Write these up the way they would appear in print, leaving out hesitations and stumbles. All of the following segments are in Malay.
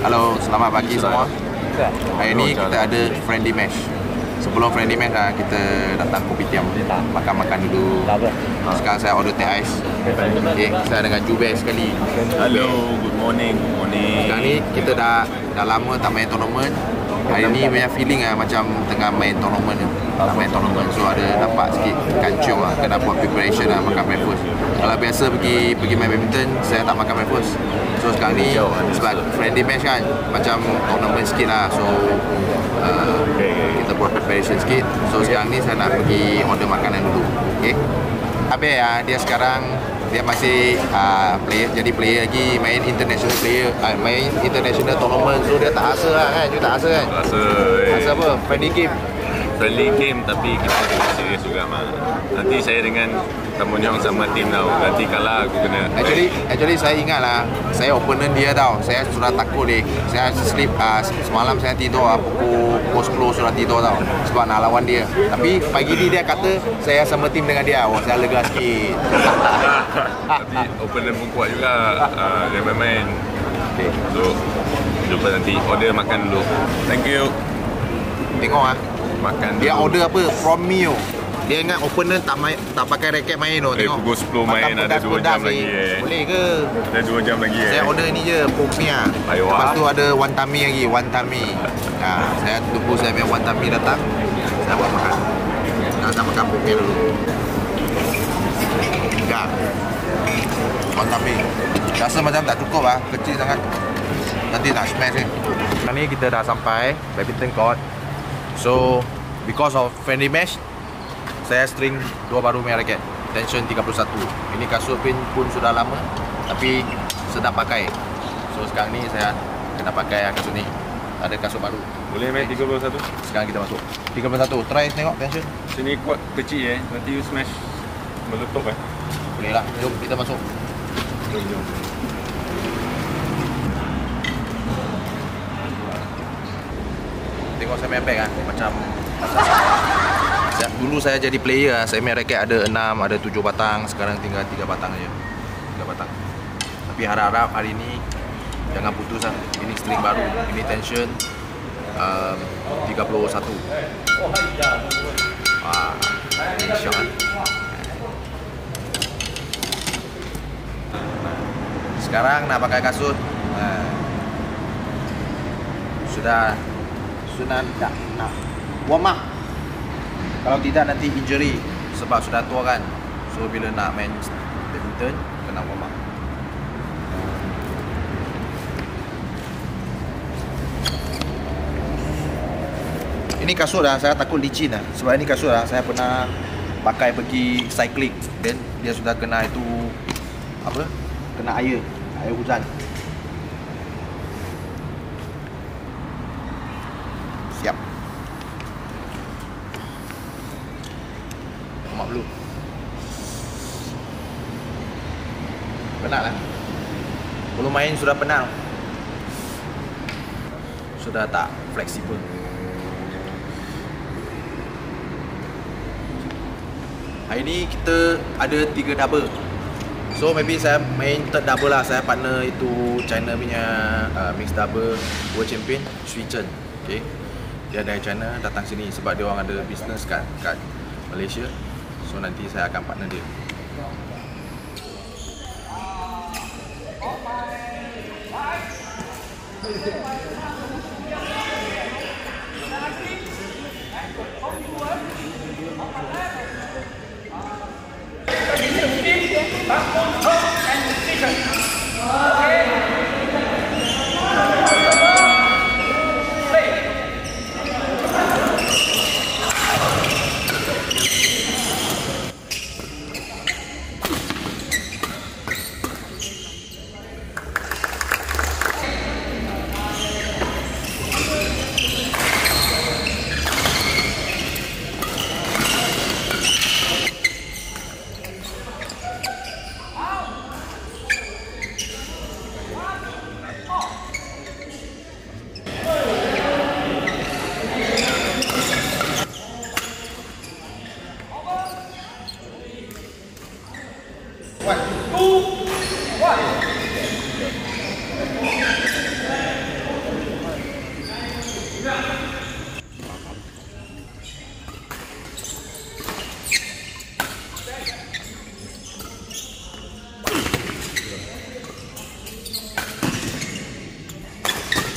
Halo, selamat pagi semua. Hari ni kita ada friendly match. Sebelum friendly match kita datang kopitiam, makan-makan dulu. Sekarang saya order teh ais. Okay, saya dengan Jubes sekali. Hello, good morning. Sekarang ni kita dah lama tak main tournament. Hari ni punya feeling macam tengah main tournament. Tak main tournament, so ada nampak sikit kancung kena buat preparation makan breakfast. Kalau biasa pergi main badminton, saya tak makan breakfast. So sekarang ni sebab friendly match kan, macam tournament sikit lah. So kita buat preparation sikit. So sekarang ni saya nak pergi order makanan dulu. Okay. Habis dia sekarang dia masih jadi player lagi, main international player, main international tournament. So dia tak rasa lah kan, you tak rasa kan? Rasa apa? Friendly game tapi kita kena serius juga mah. Nanti saya dengan Tamunyong sama tim tau. Nanti kalah aku kena. Actually saya ingat lah, saya opponent dia tau. Saya sudah takut deh. Saya sleep semalam saya tidur pukul 10 sudah tidur tau. Sebab nak lawan dia. Tapi pagi ni dia kata saya sama tim dengan dia. Oh, saya lega sikit. Tapi opponent pun kuat juga. Dia main-main. Okay. So jumpa nanti. Order makan dulu. Thank you. Tengok makan dia dulu. order apa? From me. Dia ingat opponent tak pakai raket main tu. Tengok. Pukul 10 main ada 2 jam lagi. Boleh ke? Ada 2 jam lagi. Saya order ni je, pomia. Lepas tu ada wantami lagi, wantami. Saya tunggu saya punya wantami datang. Saya buat makan. Saya makan pomia dulu. Enggak. Wantami. Rasa macam tak cukup kecil sangat. Nanti nak smash ni. Sekarang ni kita dah sampai badminton court. So, because of friendly match, saya string 2 baru punya raket. Tension 31. Ini kasut pun sudah lama, tapi sedap pakai. So, sekarang ni saya kena pakai kasut ni. Ada kasut baru. Boleh main 31? Sekarang kita masuk 31. Try tengok tension. Sini kuat kecil nanti you smash meletup Boleh lah. Jom kita masuk. Jom. Tengok saya main back macam dulu saya jadi player saya main raket ada 6, ada 7 batang. Sekarang tinggal 3 batang aja. 3 batang. Tapi harap-harap hari ni jangan putus Ini string baru. Ini tension 31. Wah, ini syok Sekarang nak pakai kasut. Sudah nak warm up. Kalau tidak nanti injury sebab sudah tua kan. So bila nak main badminton kena warm up. Ini kasut saya takut licin sebab ini kasut saya pernah pakai pergi cycling, then dia sudah kena itu kena air hujan. Siap. Mak dulu. Penat lah. Belum main sudah penat. Sudah tak fleksibel. Hari ni kita ada 3 double. So maybe saya main third double lah. Saya partner itu China punya mixed double world champion Shui Chen. Okay. Dia dari China datang sini sebab dia orang ada business kat Malaysia. So nanti saya akan partner dia.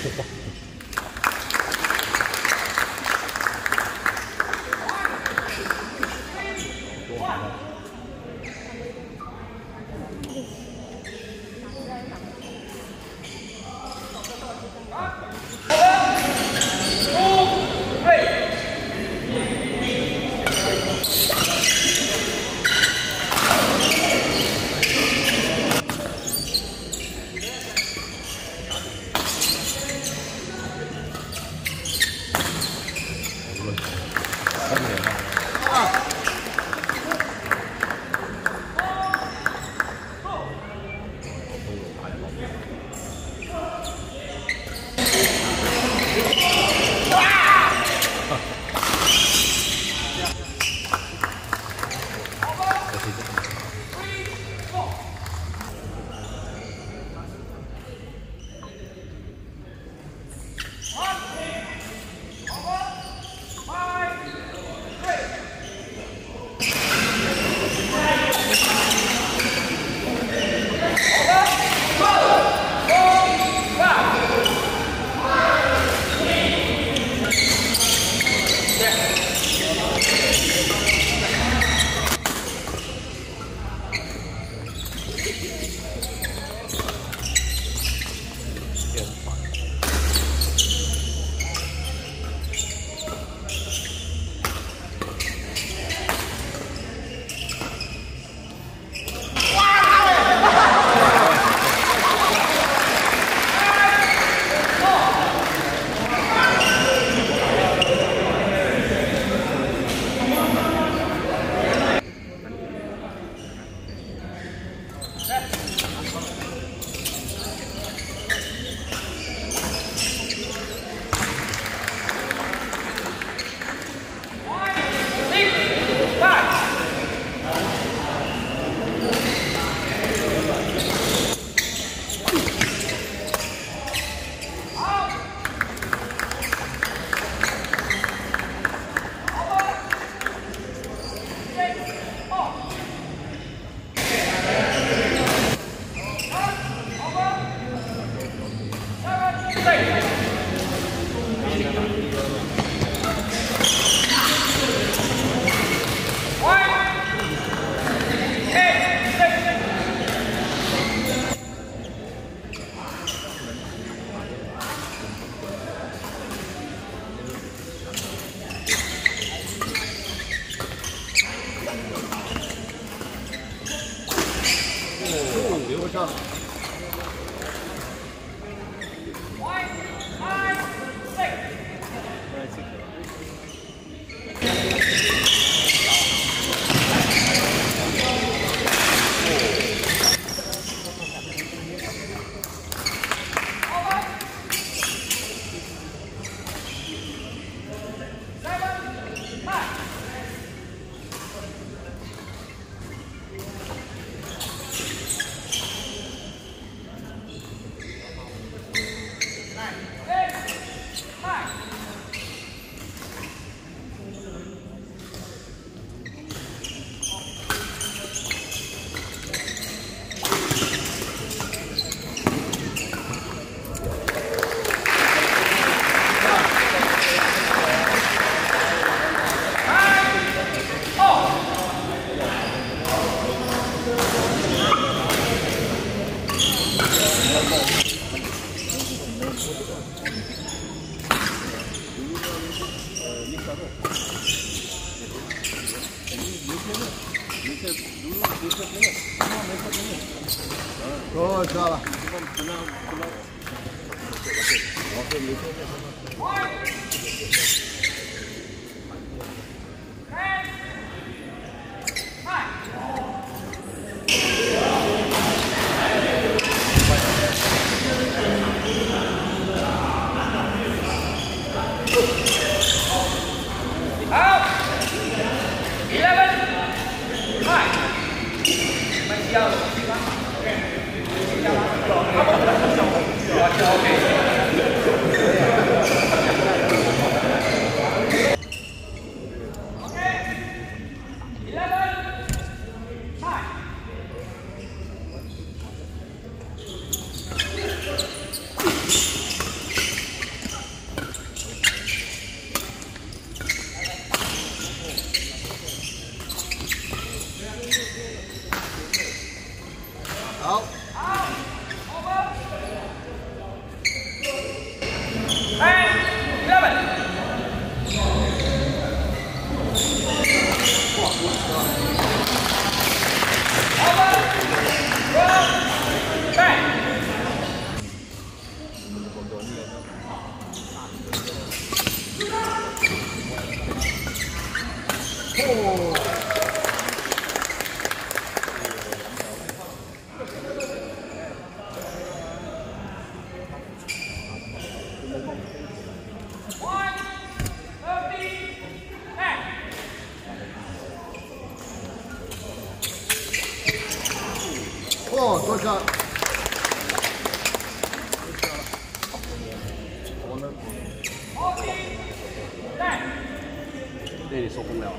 哦，知道了。 多少？这里受不了。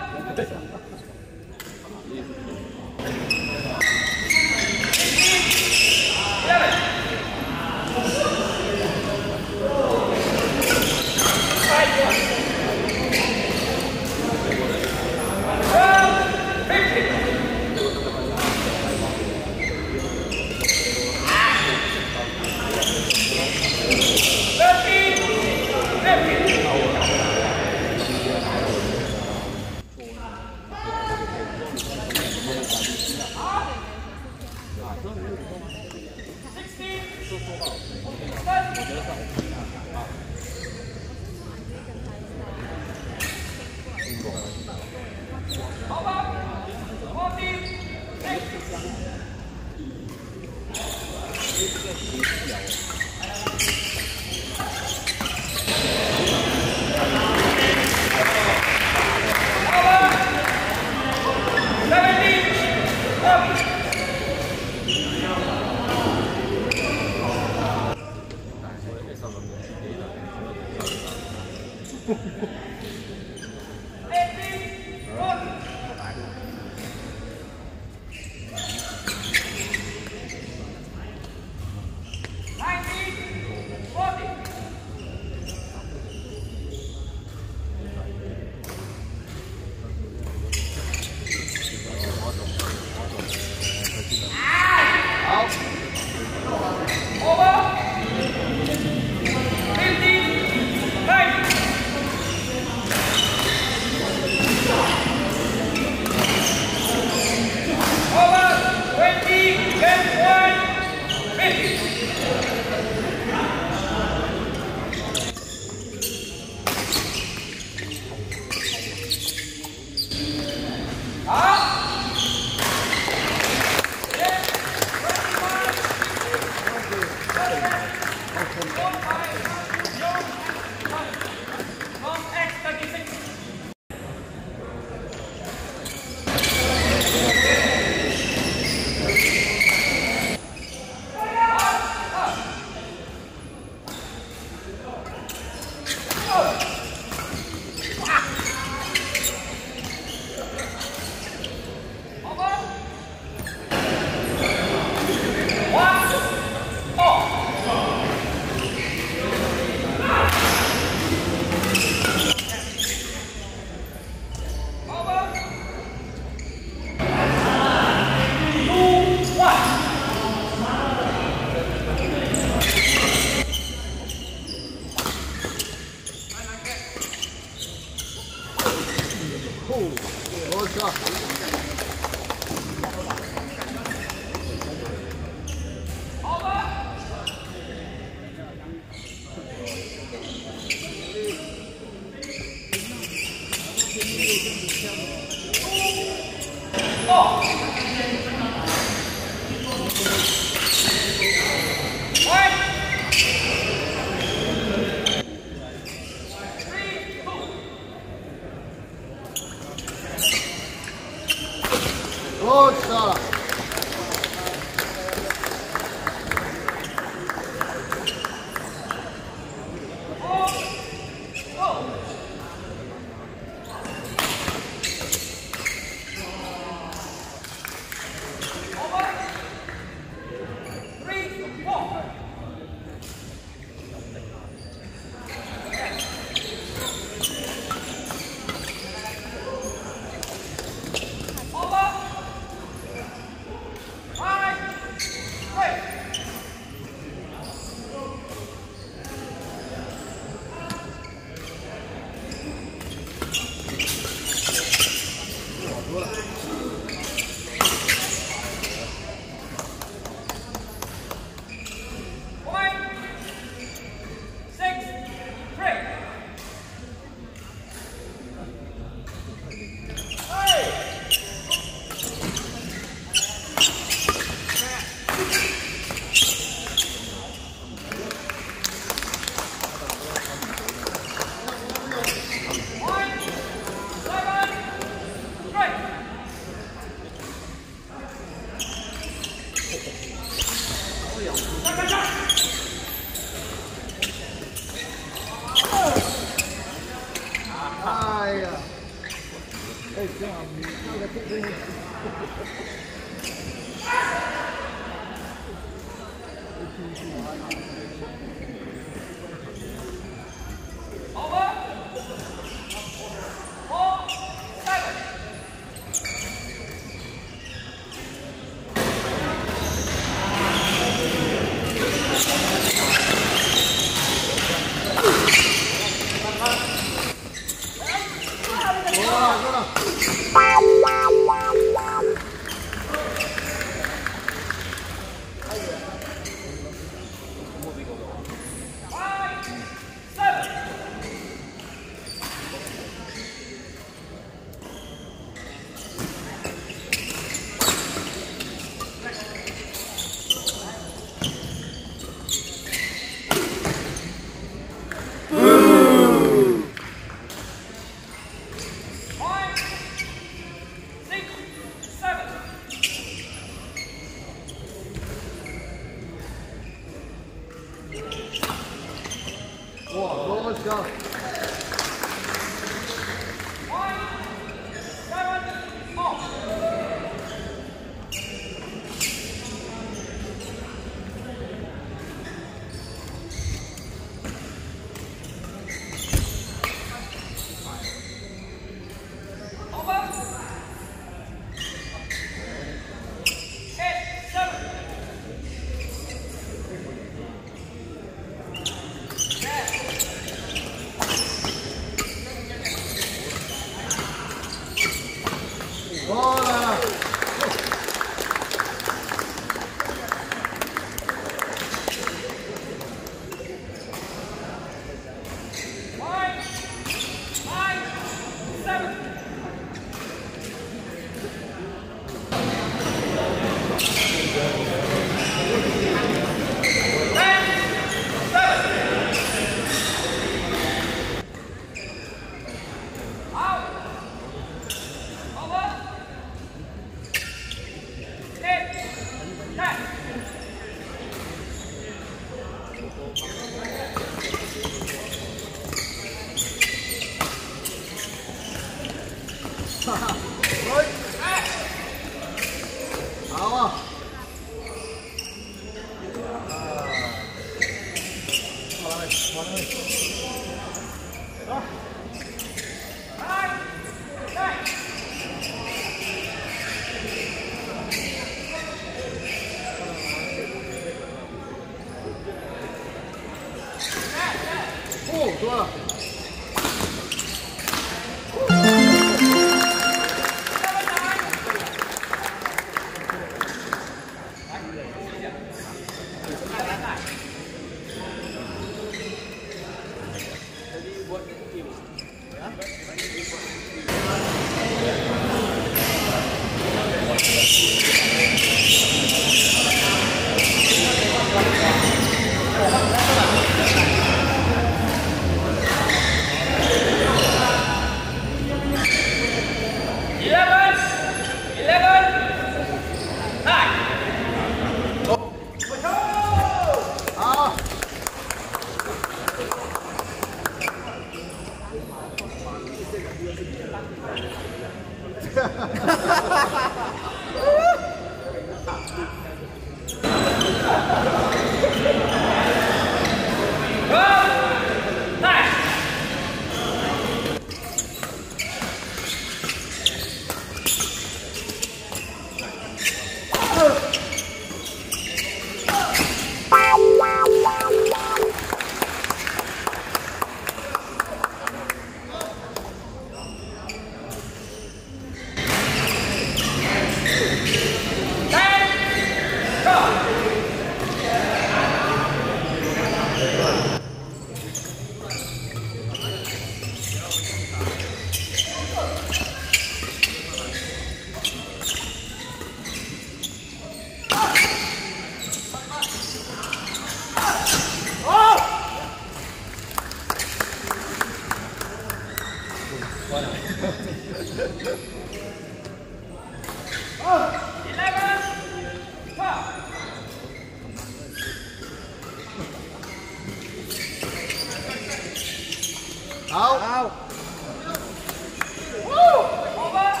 Out. Woo! Over.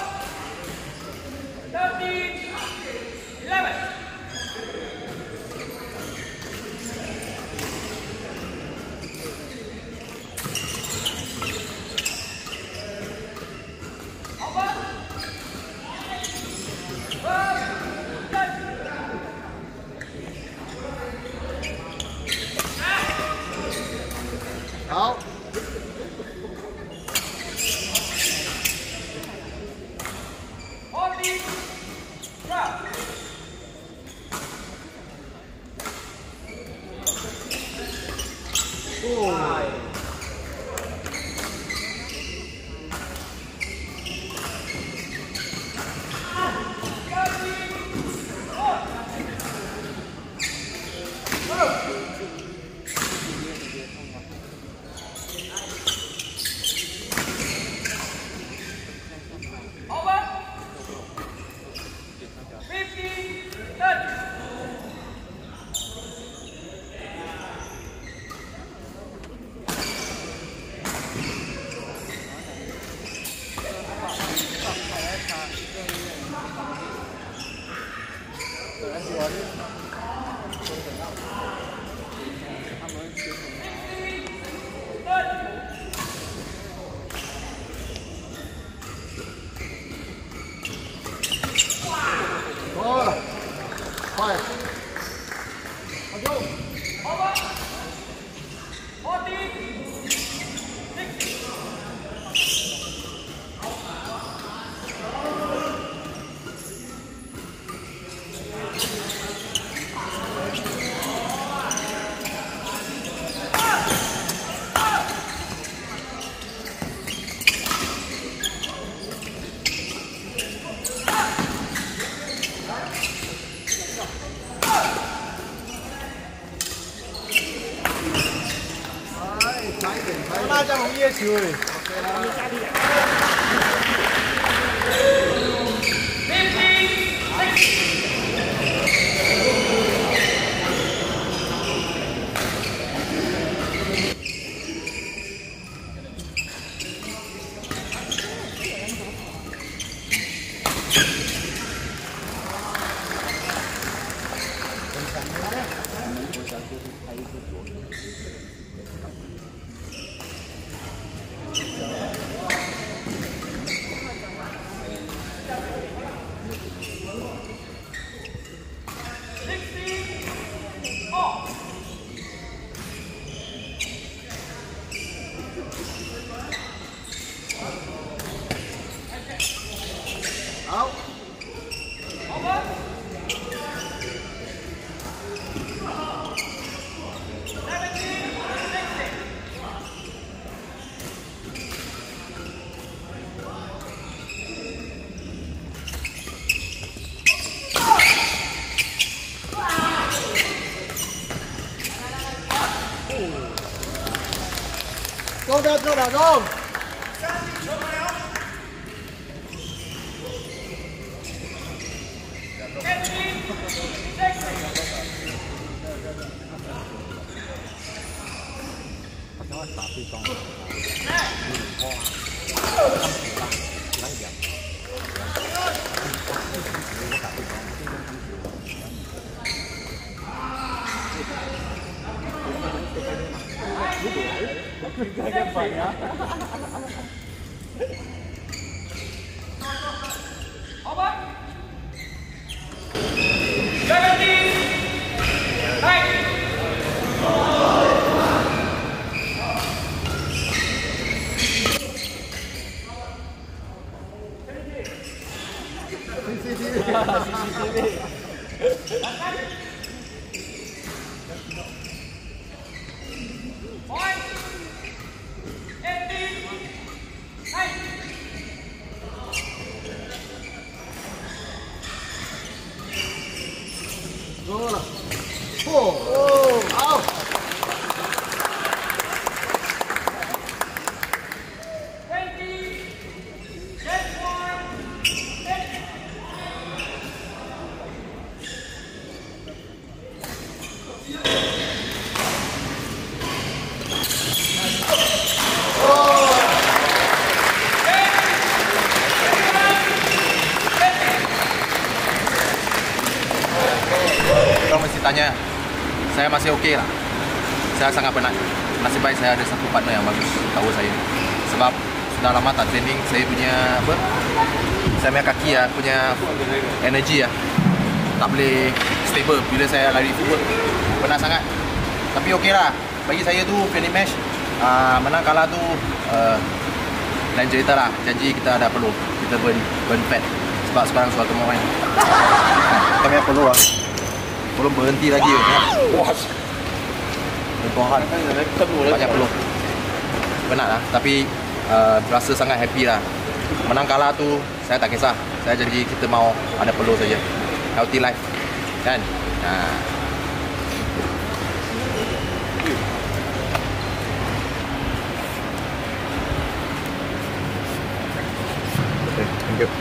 多了，快！拉张红叶球诶。好。Go down, go down, go! Out! Kalau mesti tanya, saya masih okey lah. Saya sangat penat. Nasib baik saya ada satu partner yang bagus tahu saya. Sebab sudah lama tak training, saya punya apa? Saya punya kaki ya, punya energi ya, tak boleh stable bila saya lari forward. Penat sangat. Tapi okey lah. Bagi saya tu friendly match, menang kalah tu lain cerita lah. Janji kita ada perlu kita burn fat. Sebab sekarang suatu main. Kami perlu lah. Belum berhenti lagi ya. Wah. Tuhan. Banyak peluh. Penat lah. Tapi rasa sangat happy lah. Menang kalah tu saya tak kisah. Saya janji kita mau ada peluh saja. Healthy life. Kan? Okay, thank you.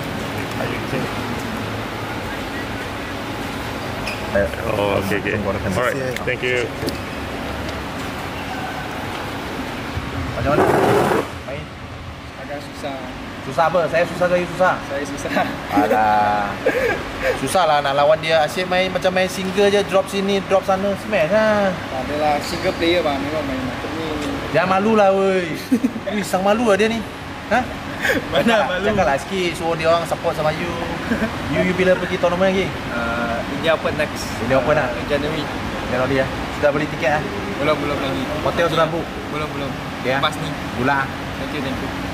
Oh, okay. Alright, thank you. Macam mana? Main? Agak susah. Susah apa? Saya susah ke you susah? Saya susah. Alah. Susah lah nak lawan dia. Asyik main macam main single je, drop sini, drop sana, smash lah. Adalah single player bang, memang main macam ni. Jangan malu lah weh. Wih, sang malu lah dia ni. Ha? Mana malu? Cakap lah sikit, suruh dia orang support sama you. You bila pergi tournament lagi? India Open next. India Open lah? Januari. Januari lah. Sudah beli tiket lah? Belum lagi. Hotel sudah book? Belum. Ya? Lepas ni. Bulan? Thank you.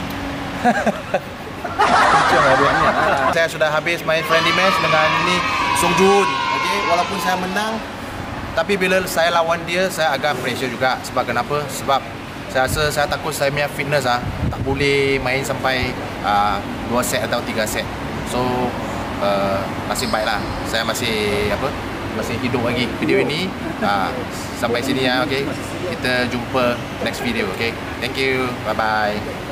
Kencang lah dia ni. Saya sudah habis main friendly match dengan ni Song Joon. Okay, walaupun saya menang, tapi bila saya lawan dia, saya agak pressure juga. Sebab kenapa? Sebab saya rasa saya takut saya punya fitness tak boleh main sampai 2 set atau 3 set. So nasib baiklah saya masih hidup lagi video ini. Sampai sini ya, okay. Kita jumpa next video, okay. Thank you. Bye bye.